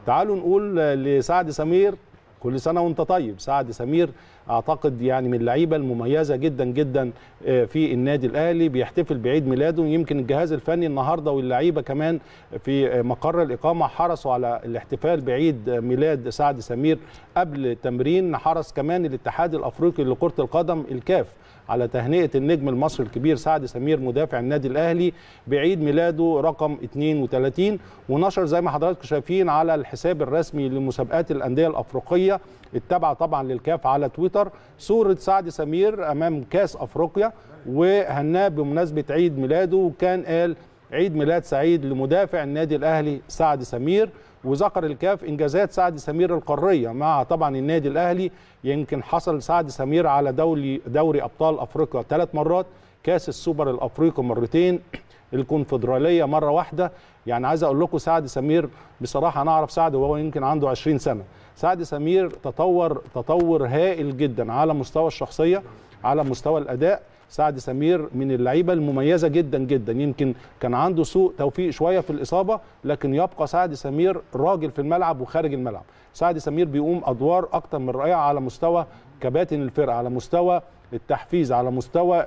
تعالوا نقول لسعد سمير كل سنه وانت طيب. سعد سمير اعتقد يعني من اللعيبه المميزه جدا جدا في النادي الاهلي، بيحتفل بعيد ميلاده. يمكن الجهاز الفني النهارده واللعيبه كمان في مقر الاقامه حرصوا على الاحتفال بعيد ميلاد سعد سمير قبل التمرين. حرص كمان الاتحاد الافريقي لكره القدم الكاف على تهنئه النجم المصري الكبير سعد سمير مدافع النادي الاهلي بعيد ميلاده رقم 32، ونشر زي ما حضراتكم شايفين على الحساب الرسمي لمسابقات الانديه الافريقيه التابعه طبعا للكاف على تويتر صوره سعد سمير امام كاس افريقيا، وهناه بمناسبه عيد ميلاده، وكان قال عيد ميلاد سعيد لمدافع النادي الاهلي سعد سمير. وذكر الكاف انجازات سعد سمير القاريه مع طبعا النادي الاهلي. يمكن حصل سعد سمير على دوري ابطال افريقيا 3 مرات، كاس السوبر الافريقي مرتين، الكونفدراليه مره واحده. يعني عايز اقول لكم سعد سمير بصراحه انا اعرف سعد وهو يمكن عنده 20 سنه. سعد سمير تطور هائل جدا على مستوى الشخصيه، على مستوى الاداء. سعد سمير من اللعيبه المميزه جدا جدا. يمكن كان عنده سوء توفيق شويه في الاصابه، لكن يبقى سعد سمير راجل في الملعب وخارج الملعب. سعد سمير بيقوم ادوار اكتر من رائعه على مستوى كباتن الفرقه، على مستوى التحفيز، على مستوى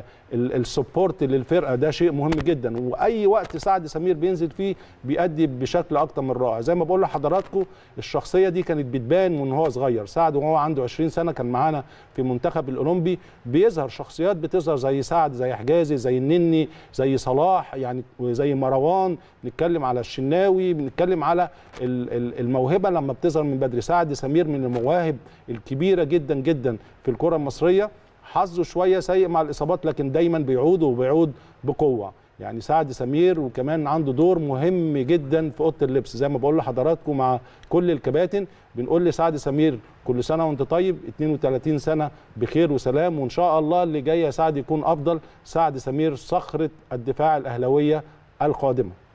السبورت للفرقه. ده شيء مهم جدا، واي وقت سعد سمير بينزل فيه بيأدي بشكل اكتر من رائع. زي ما بقول لحضراتكم الشخصيه دي كانت بتبان من هو صغير. سعد وهو عنده 20 سنه كان معانا في المنتخب الاولمبي، بيظهر شخصيات بتظهر زي سعد، زي حجازي، زي النني، زي صلاح، يعني زي مروان. بنتكلم على الشناوي، بنتكلم على الموهبه لما بتظهر من بدري. سعد سمير من المواهب الكبيره جدا جدا في الكره المصريه. حظه شويه سيء مع الاصابات، لكن دايما بيعود بقوه. يعني سعد سمير وكمان عنده دور مهم جدا في اوضه اللبس. زي ما بقول لحضراتكم مع كل الكباتن بنقول لسعد سمير كل سنه وانت طيب، 32 سنه بخير وسلام، وان شاء الله اللي جاي يا سعد يكون افضل. سعد سمير صخره الدفاع الاهلاويه القادمه.